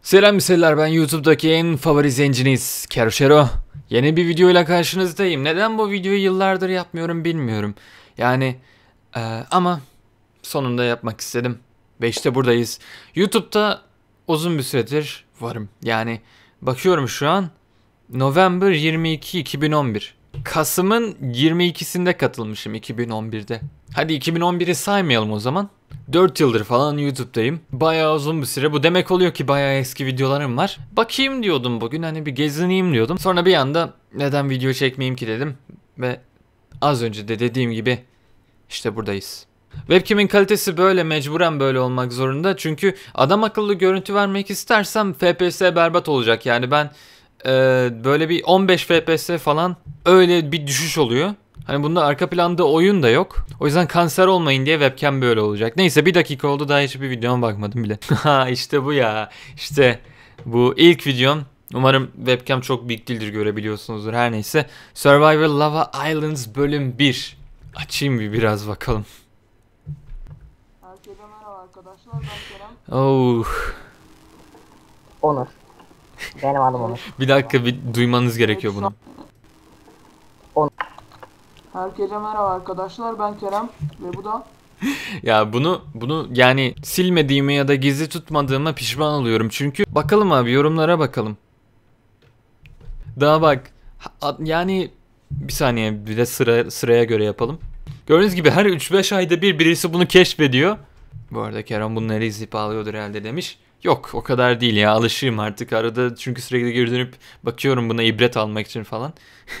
Selam miseller, ben YouTube'daki en favori zenciniz Keroşero. Yeni bir videoyla karşınızdayım. Neden bu videoyu yıllardır yapmıyorum bilmiyorum. Yani ama sonunda yapmak istedim. Ve işte buradayız. YouTube'da uzun bir süredir varım. Yani bakıyorum şu an November 22 2011. Kasım'ın 22'sinde katılmışım 2011'de. Hadi 2011'i saymayalım o zaman. 4 yıldır falan YouTube'dayım. Bayağı uzun bir süre. Bu demek oluyor ki bayağı eski videolarım var. Bakayım diyordum bugün, hani bir gezineyim diyordum. Sonra bir anda neden video çekmeyeyim ki dedim. Ve az önce de dediğim gibi işte buradayız. Webcam'in kalitesi böyle, mecburen böyle olmak zorunda. Çünkü adam akıllı görüntü vermek istersem FPS berbat olacak. Yani ben böyle bir 15 FPS falan, öyle bir düşüş oluyor. Hani bunda arka planda oyun da yok. O yüzden kanser olmayın diye webcam böyle olacak. Neyse, bir dakika oldu, daha hiçbir videoma bakmadım bile. Ha işte bu ya. İşte bu ilk videom. Umarım webcam çok büyük değildir, görebiliyorsunuzdur. Her neyse. Survivor Lava Islands bölüm 1. Açayım biraz bakalım. Herkese merhaba arkadaşlar, ben Kerem. Oh. Onur. Benim adım Onur. Bir dakika, bir duymanız gerekiyor bunu. Herkese merhaba arkadaşlar, ben Kerem ve bu da Ya bunu yani silmediğime ya da gizli tutmadığıma pişman oluyorum. Çünkü bakalım abi, yorumlara bakalım. Daha bak yani bir saniye, bir de sıraya göre yapalım. Gördüğünüz gibi her 3-5 ayda bir birisi bunu keşfediyor. Bu arada Kerem bunları izleyip ağlıyordur herhalde demiş. Yok, o kadar değil ya, alışığım artık arada, çünkü sürekli geri dönüp bakıyorum buna ibret almak için falan.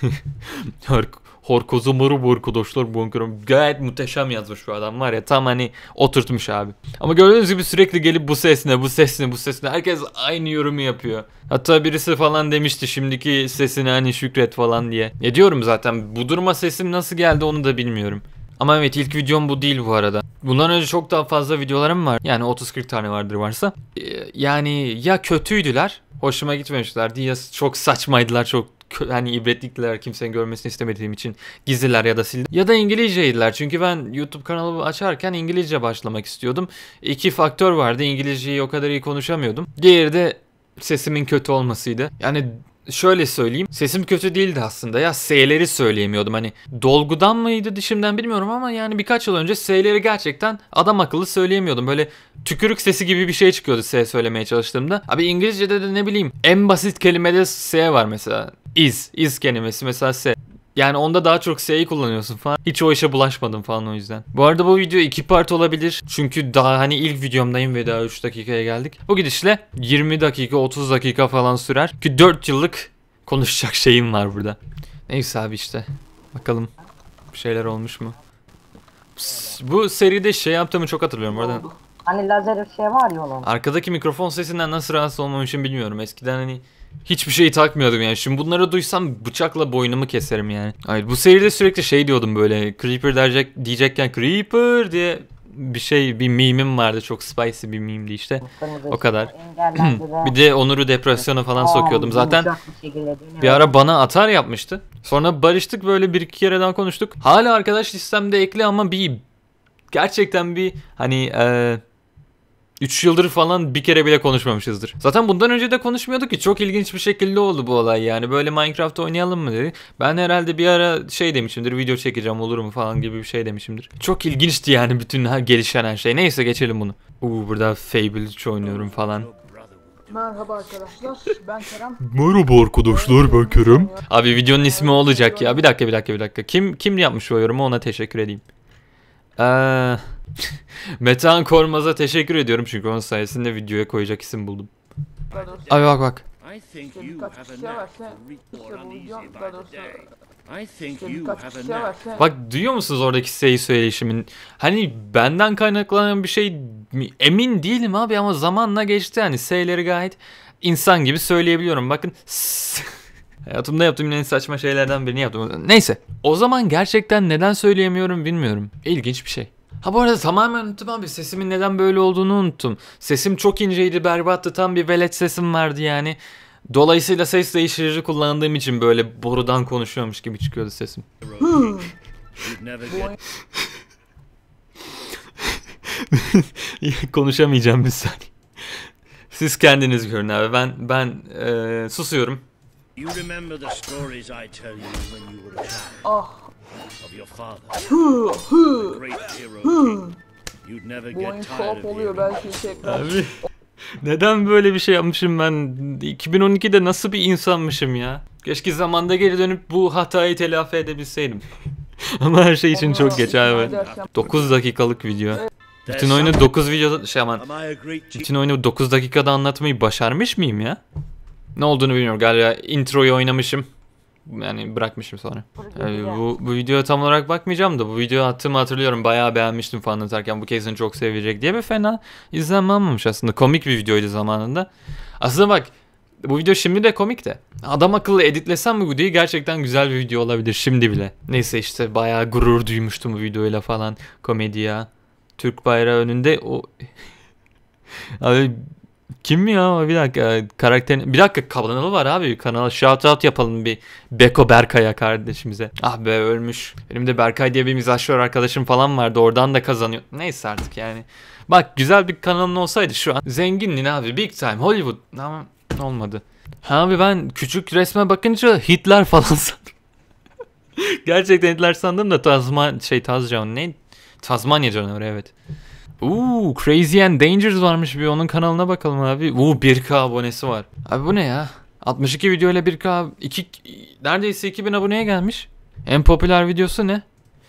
Horkozu moru bu arkadaşlar, bu gayet muhteşem yazmış bu adam, var ya, tam hani oturtmuş abi. Ama gördüğünüz gibi sürekli gelip bu ses ne, bu ses ne, bu ses ne, herkes aynı yorumu yapıyor. Hatta birisi falan demişti şimdiki sesine hani şükret falan diye. Ne diyorum zaten, bu duruma sesim nasıl geldi onu da bilmiyorum. Ama evet, ilk videom bu değil bu arada. Bundan önce çok daha fazla videolarım var. Yani 30-40 tane vardır varsa. Yani ya kötüydüler, hoşuma gitmemişlerdi, ya çok saçmaydılar, çok hani ibretlikler, kimsenin görmesini istemediğim için gizliler ya da sildim. Ya da İngilizceydiler, çünkü ben YouTube kanalı açarken İngilizce başlamak istiyordum. İki faktör vardı, İngilizceyi o kadar iyi konuşamıyordum. Diğeri de sesimin kötü olmasıydı. Yani şöyle söyleyeyim, sesim kötü değildi aslında ya, S'leri söyleyemiyordum. Hani dolgudan mıydı dişimden bilmiyorum ama yani birkaç yıl önce S'leri gerçekten adam akıllı söyleyemiyordum. Böyle tükürük sesi gibi bir şey çıkıyordu S söylemeye çalıştığımda. Abi İngilizce'de de ne bileyim, en basit kelimede S var mesela. Is kelimesi mesela S. Yani onda daha çok S'yi kullanıyorsun falan. Hiç o işe bulaşmadım falan o yüzden. Bu arada bu video 2 part olabilir. Çünkü daha hani ilk videomdayım ve daha 3 dakikaya geldik. Bu gidişle 20 dakika 30 dakika falan sürer. Ki 4 yıllık konuşacak şeyim var burada. Neyse abi işte. Bakalım bir şeyler olmuş mu? Bu seride şey yaptığımı çok hatırlıyorum. Bu arada Hani lazer şey var ya onun. arkadaki mikrofon sesinden nasıl rahatsız olmamışım bilmiyorum. Eskiden hani hiçbir şey takmıyordum yani. Şimdi bunları duysam bıçakla boynumu keserim yani. Hayır, bu seride sürekli şey diyordum böyle. Creeper diyecekken Creeper diye bir meme'im vardı. Çok spicy bir meme'di işte. O kadar. Bir de Onur'u depresyona falan sokuyordum. Zaten bir ara bana atar yapmıştı. Sonra barıştık, böyle bir iki kere daha konuştuk. Hala arkadaş listemde ekli ama gerçekten hani 3 yıldır falan bir kere bile konuşmamışızdır. Zaten bundan önce de konuşmuyorduk ki, çok ilginç bir şekilde oldu bu olay yani. Böyle Minecraft oynayalım mı dedi. Ben herhalde bir ara şey demişimdir, video çekeceğim olur mu falan gibi bir şey demişimdir. Çok ilginçti yani bütün gelişen her şey. Neyse geçelim bunu. Burada Fable 3 oynuyorum falan. merhaba arkadaşlar, ben Kerem. Merhaba arkadaşlar, ben Kerem. Abi videonun ismi olacak ya. Bir dakika. Kim yapmış o yorumu, ona teşekkür edeyim. Metehan Kormaz'a teşekkür ediyorum çünkü onun sayesinde videoya koyacak isim buldum. Abi bak. Bak duyuyor musunuz oradaki S'yi söyleyişimin? Hani benden kaynaklanan bir şey mi? Emin değilim abi ama zamanla geçti yani. S'leri gayet insan gibi söyleyebiliyorum. Bakın. Hayatımda yaptığım en saçma şeylerden birini yaptım. Neyse. O zaman gerçekten neden söyleyemiyorum bilmiyorum. İlginç bir şey. Ha bu arada tamamen unuttum abi. Sesimin neden böyle olduğunu unuttum. Sesim çok inceydi, berbattı. Tam bir velet sesim vardı yani. Dolayısıyla ses değiştirici kullandığım için böyle borudan konuşuyormuş gibi çıkıyordu sesim. Konuşamayacağım bir saniye. Siz kendiniz görün abi. Ben susuyorum. You remember the stories I tell you when you were a child Ah. of your father, the great hero king. You'd never Bu oyun get tired co-op of oluyor hearing belki tekrar. Abi neden böyle bir şey yapmışım ben? 2012'de nasıl bir insanmışım ya? Keşke zamanda geri dönüp bu hatayı telafi edebilseydim. Ama her şey için çok geç abi. 9 dakikalık video. Bütün oyunu 9 videoda aman. Am I a great Bütün oyunu 9 dakikada anlatmayı başarmış mıyım ya? Ne olduğunu bilmiyorum. Galiba introyu oynamışım. Yani bırakmışım sonra. Yani bu videoya tam olarak bakmayacağım da bu videoyu attığımı hatırlıyorum. Bayağı beğenmiştim falan atarken bu kesin çok sevecek diye ve fena izlenmemiş aslında. Komik bir videoydu zamanında. Aslında bak bu video şimdi de komik de. Adam akıllı editlesem bu videoyu gerçekten güzel bir video olabilir şimdi bile. Neyse işte bayağı gurur duymuştum bu videoyla falan. Komedi ya. Türk bayrağı önünde o... Abi kim ya? Bir dakika karakterin... Bir dakika kanalı var abi. Kanala shout out yapalım bir Beko Berkay'a kardeşimize. Ah be ölmüş. Benim de Berkay diye bir mizahşör arkadaşım falan vardı. Oradan da kazanıyor. Neyse artık yani. Bak güzel bir kanalın olsaydı şu an. Zengindin abi. Big time. Hollywood. Ama olmadı. Abi ben küçük resme bakınca Hitler falan sandım. Gerçekten Hitler sandım da Tazcan ne? Tasmanya canavarı evet. Crazy and Dangerous varmış bir onun kanalına bakalım abi. 1K abonesi var. Abi bu ne ya? 62 video ile 1K neredeyse 2000 aboneye gelmiş. En popüler videosu ne?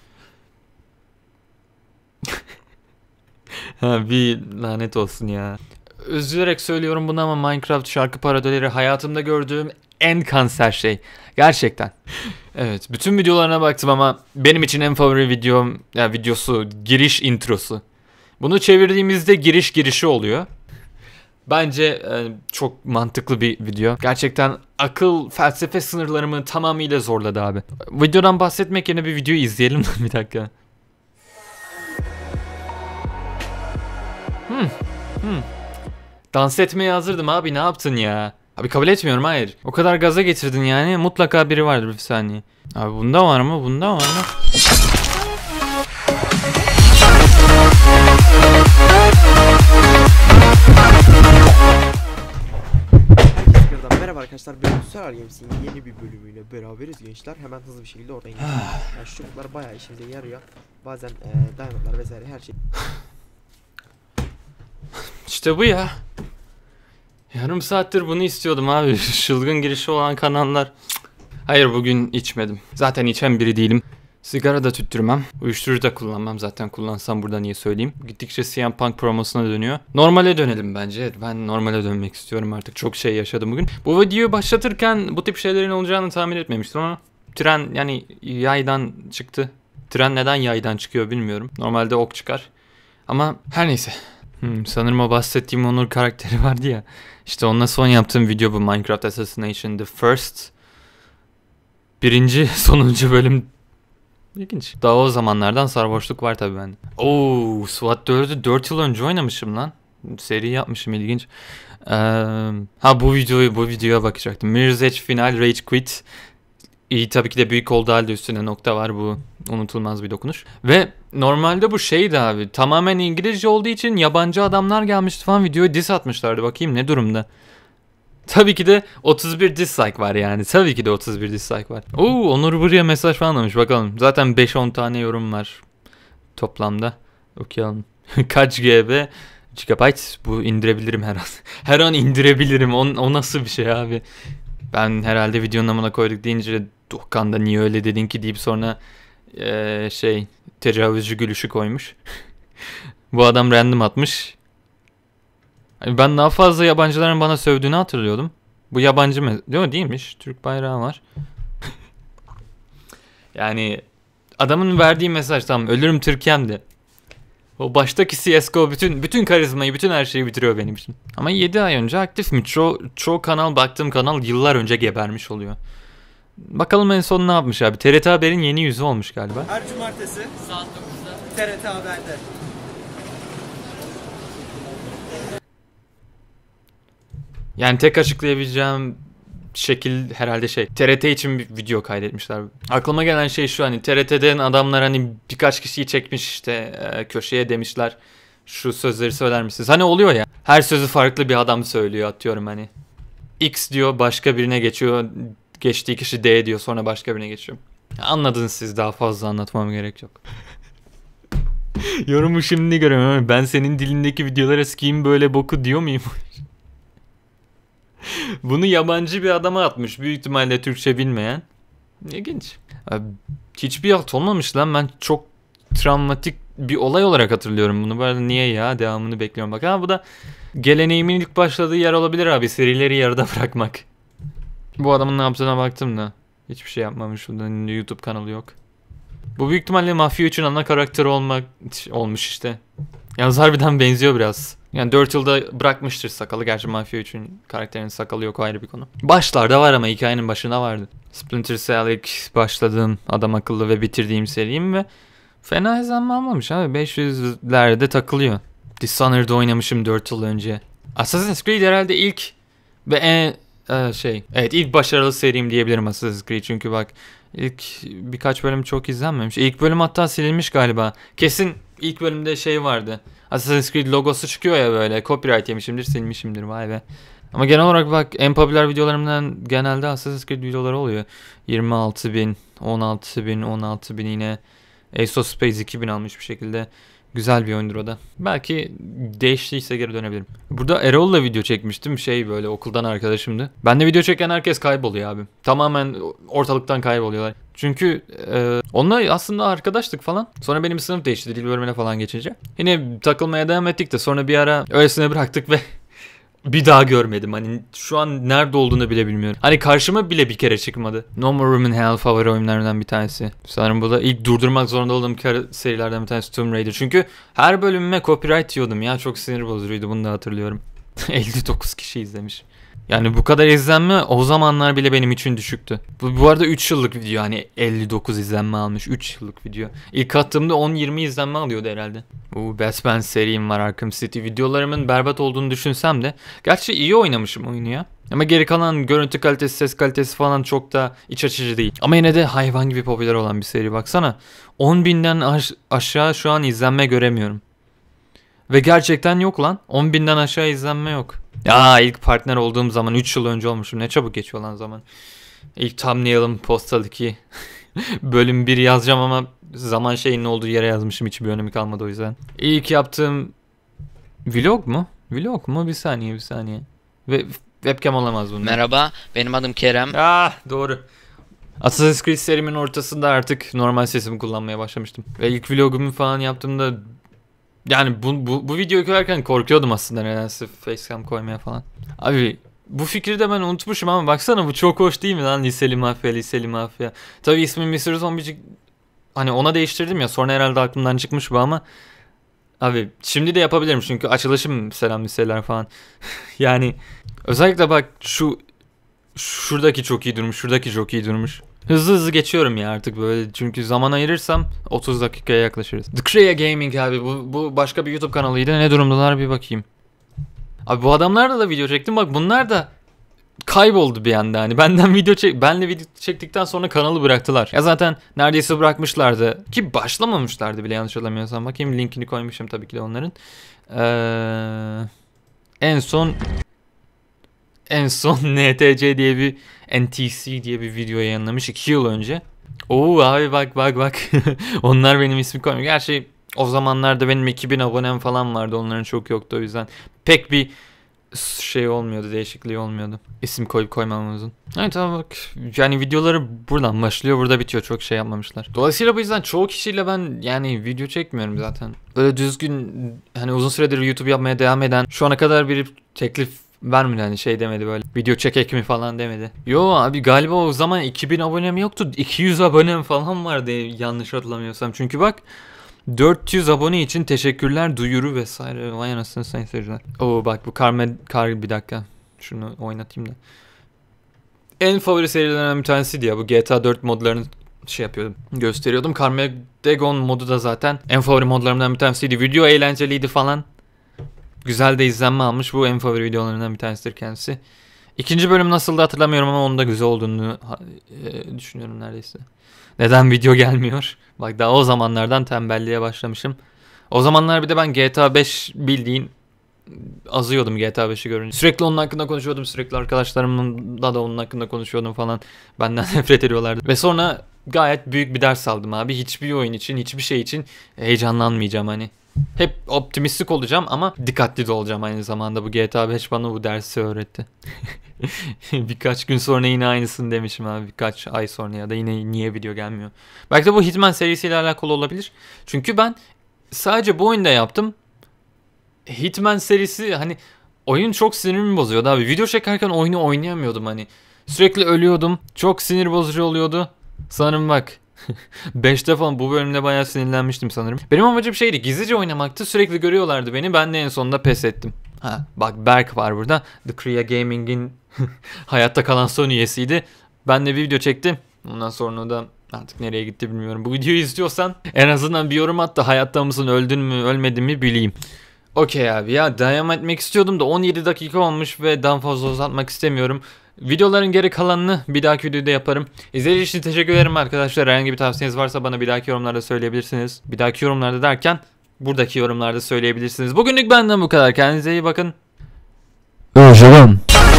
Ha bir lanet olsun ya. Üzülerek söylüyorum bunu ama Minecraft şarkı parodileri hayatımda gördüğüm en kanser şey. Gerçekten. Evet, bütün videolarına baktım ama benim için en favori videosu giriş introsu. Bunu çevirdiğimizde girişi oluyor. Bence çok mantıklı bir video. Gerçekten akıl, felsefe sınırlarımı tamamıyla zorladı abi. Videodan bahsetmek yerine bir videoyu izleyelim bir dakika. Dans etmeye hazırdım abi ne yaptın ya? Abi kabul etmiyorum hayır. O kadar gaza getirdin yani mutlaka biri vardır bir saniye. Abi bunda var mı? Bunda var mı? Merhaba arkadaşlar, ben Süper Games'in yeni bir bölümüyle beraberiz gençler. Hemen hızlı bir şekilde oradan geçelim. Yani şu çubuklar bayağı işimize yarıyor. Bazen diamondlar vesaire her şey. İşte bu ya. Yarım saattir bunu istiyordum abi. Çılgın girişi olan kanallar. Hayır bugün içmedim. Zaten içen biri değilim. Sigara da tüttürmem. Uyuşturucu da kullanmam. Zaten kullansam burada niye söyleyeyim. Gittikçe CM Punk promosuna dönüyor. Normale dönelim bence. Ben normale dönmek istiyorum artık. Çok şey yaşadım bugün. Bu videoyu başlatırken bu tip şeylerin olacağını tahmin etmemiştim ama tren yani yaydan çıktı. Tren neden yaydan çıkıyor bilmiyorum. Normalde ok çıkar. Ama her neyse. Sanırım o bahsettiğim Onur karakteri vardı ya. İşte onunla son yaptığım video bu Minecraft Assassination The First. Sonuncu bölüm. İlginç. Daha o zamanlardan sarhoşluk var tabii bende. SWAT 4'ü 4 yıl önce oynamışım lan. Seri yapmışım ilginç. Bu videoya bakacaktım. Mirror's Edge Final Rage Quit. İyi tabii ki de büyük olduğu halde üstüne nokta var, bu unutulmaz bir dokunuş. Ve normalde bu şeydi abi, tamamen İngilizce olduğu için yabancı adamlar gelmişti falan, videoya diss atmışlardı, bakayım ne durumda. Tabii ki de 31 dislike var yani, tabii ki de 31 dislike var. Onur buraya mesaj falan almış, bakalım. Zaten 5-10 tane yorum var toplamda, okuyalım. Kaç GB? Bu indirebilirim her an. Her an indirebilirim, o nasıl bir şey abi. Ben herhalde videonun amına koyduk deyince Doğukan da niye öyle dedin ki deyip sonra tecavüzcü gülüşü koymuş. Bu adam random atmış. Ben daha fazla yabancıların bana sövdüğünü hatırlıyordum. Bu yabancı mı? Değilmiş. Türk bayrağı var. Yani adamın verdiği mesaj tamam, ölürüm Türkiye'mdi. O baştaki CSGO bütün karizmayı, bütün her şeyi bitiriyor benim için. Ama 7 ay önce aktif mi? Çoğu baktığım kanal yıllar önce gebermiş oluyor. Bakalım en son ne yapmış abi? TRT Haber'in yeni yüzü olmuş galiba. Her cumartesi saat 9'da TRT Haber'de. Yani tek açıklayabileceğim şekil herhalde TRT için bir video kaydetmişler. Aklıma gelen şey şu, hani TRT'den adamlar hani birkaç kişiyi çekmiş işte köşeye demişler. şu sözleri söyler misiniz? Hani oluyor ya, her sözü farklı bir adam söylüyor, atıyorum hani. X diyor, başka birine geçiyor. Geçtiği kişi D diyor, sonra başka birine geçiyor. Anladınız siz, daha fazla anlatmam gerek yok. Yorumu şimdi görüyorum ama ben senin dilindeki videolara sikeyim böyle boku diyor muyum? Bunu yabancı bir adama atmış. Büyük ihtimalle Türkçe bilmeyen. İlginç. Abi, hiçbir halt olmamış lan. Ben çok travmatik bir olay olarak hatırlıyorum bunu. Böyle niye ya? Devamını bekliyorum. Bak ha, bu da geleneğimin ilk başladığı yer olabilir abi. Serileri yarıda bırakmak. Bu adamın ne yaptığına baktım da. Hiçbir şey yapmamış. Burada YouTube kanalı yok. Bu büyük ihtimalle Mafya 3'ün ana karakteri olmuş işte. Yalnız harbiden benziyor biraz. Yani 4 yılda bırakmıştır sakalı. Gerçi Mafya 3'ün karakterinin sakalı yok, ayrı bir konu. Başlarda var ama hikayenin başında vardı. Splinter Cell ilk başladığım adam akıllı ve bitirdiğim seriyim ve fena izlenme almamış abi. 500'lerde takılıyor. Dishonored'da oynamışım 4 yıl önce. Assassin's Creed herhalde ilk ve evet, ilk başarılı serim diyebilirim Assassin's Creed. Çünkü bak, ilk birkaç bölüm çok izlenmemiş. İlk bölüm hatta silinmiş galiba. Kesin ilk bölümde şey vardı. Assassin's Creed logosu çıkıyor ya böyle. Copyright yemişimdir, silmişimdir, vay be. Ama genel olarak bak, en popüler videolarımdan genelde Assassin's Creed videoları oluyor. 26.000, 16.000, 16.000 yine. Ace of Spades 2000 almış bir şekilde. Güzel bir oyundur o da. Belki değiştiyse geri dönebilirim. Burada Erol'la video çekmiştim. Böyle okuldan arkadaşımdı. Ben de video çeken herkes kayboluyor abi. Tamamen ortalıktan kayboluyorlar. Çünkü onunla aslında arkadaştık falan. Sonra benim sınıf değişti dil bölümüne falan geçince. Yine takılmaya devam ettik de sonra bir ara öylesine bıraktık ve bir daha görmedim. Hani şu an nerede olduğunu bile bilmiyorum. Hani karşıma bile bir kere çıkmadı. No More Room in Hell favori oyunlarından bir tanesi. Sanırım bu da ilk durdurmak zorunda olduğum serilerden bir tanesi, Tomb Raider. Çünkü her bölümüme copyright diyordum ya. Çok sinir bozucuydu, bunu da hatırlıyorum. 59 kişi izlemiş. Yani bu kadar izlenme o zamanlar bile benim için düşüktü. Bu arada 3 yıllık video, hani 59 izlenme almış. 3 yıllık video. İlk attığımda 10-20 izlenme alıyordu herhalde. Batman serim var, Arkham City. Videolarımın berbat olduğunu düşünsem de. Gerçi iyi oynamışım oyunu ya. Ama geri kalan görüntü kalitesi, ses kalitesi falan çok da iç açıcı değil. Ama yine de hayvan gibi popüler olan bir seri, baksana. 10.000'den aşağı şu an izlenme göremiyorum. Ve gerçekten yok lan. 10.000'den aşağı izlenme yok. Ya ilk partner olduğum zaman 3 yıl önce olmuşum. Ne çabuk geçiyor lan zaman. İlk thumbnail'ım Postal 2. Bölüm 1 yazacağım ama zaman şeyinin olduğu yere yazmışım. Hiçbir önemi kalmadı o yüzden. İlk yaptığım vlog mu? Vlog mu? Bir saniye. Ve webcam olamaz bunun. Merhaba, benim adım Kerem. Doğru. Assassin's Creed serimin ortasında artık normal sesimi kullanmaya başlamıştım. Ve ilk vlogumu falan yaptığımda, yani bu videoyu koyarken korkuyordum aslında nedense facecam koymaya falan. Abi bu fikri de ben unutmuşum ama baksana, bu çok hoş değil mi lan? Liseli Mafya. Tabii ismi Mr. Zombicik, hani ona değiştirdim ya, sonra herhalde aklımdan çıkmış bu ama abi şimdi de yapabilirim çünkü açılışım selam liseler falan. Yani özellikle bak şuradaki çok iyi durmuş. Hızlı geçiyorum ya artık böyle, çünkü zaman ayırırsam 30 dakikaya yaklaşırız. The Crea Gaming abi, bu başka bir YouTube kanalıydı. Ne durumdalar bir bakayım. Abi bu adamlarla da video çektim, bak bunlar da kayboldu bir anda hani. Benle video çektikten sonra kanalı bıraktılar. Ya zaten neredeyse bırakmışlardı ki başlamamışlardı bile, yanlış hatırlamıyorsam. Bakayım, linkini koymuşum tabii ki de onların. En son NTC diye bir NTC diye bir video yayınlamış 2 yıl önce. Abi bak. Onlar benim ismi koymuyor. Gerçi o zamanlarda benim 2000 abonem falan vardı. Onların çok yoktu, o yüzden pek bir şey olmuyordu, değişikliği olmuyordu. İsim koyup koymamamızın. Evet tamam, bak. Yani videoları buradan başlıyor, burada bitiyor. Çok şey yapmamışlar. Dolayısıyla bu yüzden çoğu kişiyle ben yani video çekmiyorum zaten. Böyle düzgün, hani uzun süredir YouTube yapmaya devam eden, şu ana kadar bir teklif vermedi, hani şey demedi, böyle video çekek mi falan demedi. Yo abi, galiba o zaman 2000 abonem yoktu, 200 abonem falan vardı yanlış hatırlamıyorsam. Çünkü bak, 400 abone için teşekkürler, duyuru vesaire. Vay anasını sayın seyirciler. Bak bu bir dakika. Şunu oynatayım da. En favori serilerden bir tanesiydi ya. Bu GTA 4 modlarını yapıyordum, gösteriyordum. Carmageddon modu da zaten en favori modlarımdan bir tanesiydi. Video eğlenceliydi falan. Güzel de izlenme almış. Bu en favori videolarından bir tanesidir kendisi. İkinci bölüm nasıldı hatırlamıyorum ama onun da güzel olduğunu düşünüyorum neredeyse. Neden video gelmiyor? Bak daha o zamanlardan tembelliğe başlamışım. O zamanlar bir de ben GTA 5 bildiğin azıyordum GTA 5'i görünce. Sürekli onun hakkında konuşuyordum. Sürekli arkadaşlarımla da onun hakkında konuşuyordum falan. Benden nefret ediyorlardı. Ve sonra gayet büyük bir ders aldım abi. Hiçbir oyun için, hiçbir şey için heyecanlanmayacağım hani. Hep optimistik olacağım ama dikkatli de olacağım aynı zamanda. Bu GTA 5 bana bu dersi öğretti. Birkaç gün sonra yine aynısını demişim abi. Birkaç ay sonra ya da yine niye video gelmiyor. Belki de bu Hitman serisiyle alakalı olabilir. Çünkü ben sadece bu oyunda yaptım. Hitman serisi hani oyun çok sinirimi bozuyordu abi. Video çekerken oyunu oynayamıyordum hani. Sürekli ölüyordum. Çok sinir bozucu oluyordu. Sanırım bak 5'te falan bu bölümde bayağı sinirlenmiştim sanırım. Benim amacım şeydi, gizlice oynamaktı. Sürekli görüyorlardı beni. Ben de en sonunda pes ettim. Ha bak, Berk var burada. The Kriya Gaming'in hayatta kalan son üyesiydi. Ben de bir video çektim. Ondan sonra da artık nereye gitti bilmiyorum. Bu videoyu izliyorsan en azından bir yorum at da hayatta mısın, öldün mü ölmedin mi bileyim. Okey abi ya, devam etmek istiyordum da 17 dakika olmuş ve daha fazla uzatmak istemiyorum. Videoların geri kalanını bir dahaki videoda yaparım. İzlediğiniz için teşekkür ederim arkadaşlar. Herhangi bir tavsiyeniz varsa bana bir dahaki yorumlarda söyleyebilirsiniz. Bir dahaki yorumlarda derken buradaki yorumlarda söyleyebilirsiniz. Bugünlük benden bu kadar. Kendinize iyi bakın. Hoşçakalın.